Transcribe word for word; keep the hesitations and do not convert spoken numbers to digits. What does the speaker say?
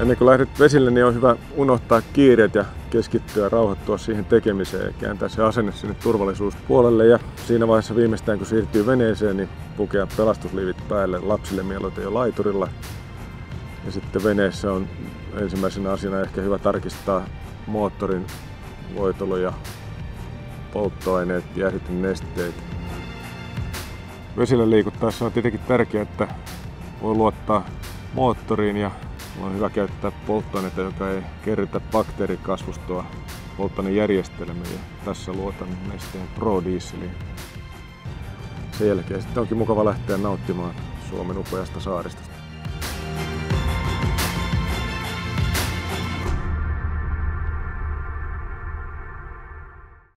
Ennen kuin lähdet vesille, niin on hyvä unohtaa kiireet ja keskittyä ja rauhoittua siihen tekemiseen ja kääntää se asenne sinne turvallisuuspuolelle. Ja siinä vaiheessa viimeistään kun siirtyy veneeseen, niin pukea pelastusliivit päälle, lapsille mieluiten jo laiturilla. Ja sitten veneessä on ensimmäisenä asiana ehkä hyvä tarkistaa moottorin voitelu ja polttoaineet, jäähdytinesteet. Vesillä liikuttaessa on tietenkin tärkeää, että voi luottaa moottoriin ja on hyvä käyttää polttoaineita, joka ei kerrytä bakteerikasvustoa polttoainejärjestelmiin. Ja tässä luotan Nesteen Pro Dieseliin. Sen jälkeen sitten onkin mukava lähteä nauttimaan Suomen upeasta saaristosta.